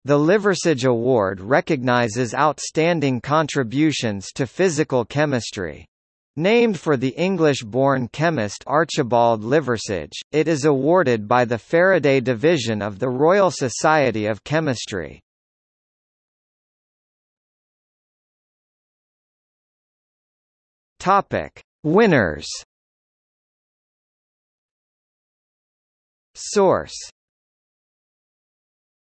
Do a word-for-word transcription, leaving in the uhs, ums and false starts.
The Liversidge Award recognizes outstanding contributions to physical chemistry. Named for the English-born chemist Archibald Liversidge, it is awarded by the Faraday Division of the Royal Society of Chemistry. Topic: Winners. Source: